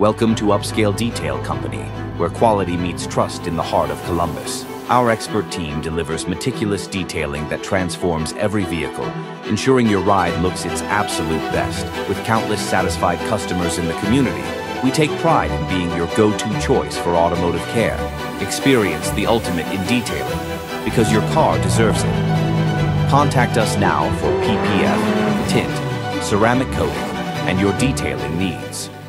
Welcome to Upscale Detail Company, where quality meets trust in the heart of Columbus. Our expert team delivers meticulous detailing that transforms every vehicle, ensuring your ride looks its absolute best. With countless satisfied customers in the community, we take pride in being your go-to choice for automotive care. Experience the ultimate in detailing, because your car deserves it. Contact us now for PPF, tint, ceramic coating, and your detailing needs.